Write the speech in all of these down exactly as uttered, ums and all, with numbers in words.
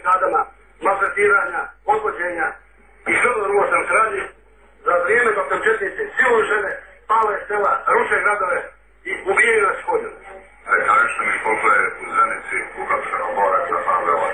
barikadama, maltretiranja, odvođenja i sve ono sam se radi za vrijeme dok nam četnici siluju žene, pale sela, ruše gradove i ubijaju nas hodinu. Kažete mi koliko je u Zenici uhapšeno boraca Pavlova?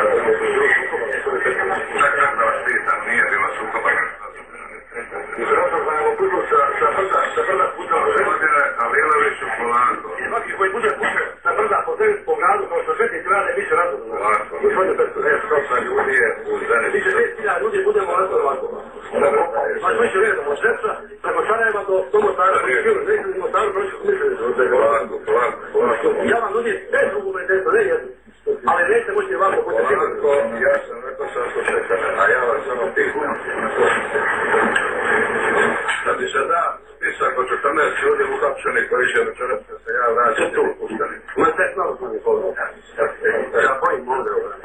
Čekam da vas pitam, nije bilo sukoba. Izražno sam evo putu sa brda, sa brda puta. Gospodine Aliloviću, polako. I svaki koji bude puše sa brda po zemlji po gradu, kao što svetnici rade, bit će razhodno. Polako. Stopa ljudi je u Zenici. Biće šest hiljada ljudi, budemo ovako ovako. Pa što će redom od Šepca, preko Sarajeva do Mostara, neće li Mostaru proći umišljeni su. Polako, polako, polako. Ja vam nudim bez argumenta, ne jedno. Ali neće moći ovako puće sigurno. Polako, ja sam rekao sam slušajte, a ja vas samo pitam. Da bi se da spisak od četrnaest ljudi uhapšeni koji će večeras da se ja vraćam i pušteni. Ma tek malo smo mi povedali. Ja bojim ovdje ovdje.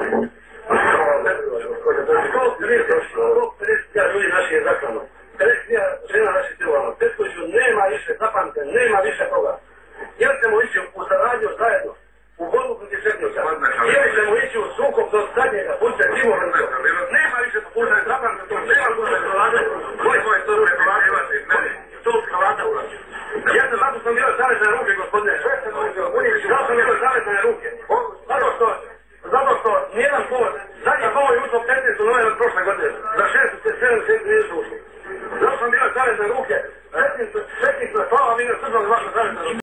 sto pedeset ljudi naši je zaklano. pedeset žena naši silovano. Petkoviću nema više, zapamte, nema više toga. Jer ćemo ići u saradnju zajedno, u borbu protiv Četnika. Jer ćemo ići u sukob do zadnjega, budite sigurno. Nema više popuštanja, zapamte to, nema više provade. Moj svoj to ruke provade, to provada u nas. Ja sam zato sam bio zavezane ruke, gospodine. Sve sam učio, zato sam bio zavezane ruke. Zato što, zato što nijedan povod, zadnji povod je ušao petnaestog novembra prošle godine. Za šest, sedam, sedam, nisu ušli. Zato sam bio zavezane ruke. Sretnik na slava, vi ne sržali vaše zavezane ruke.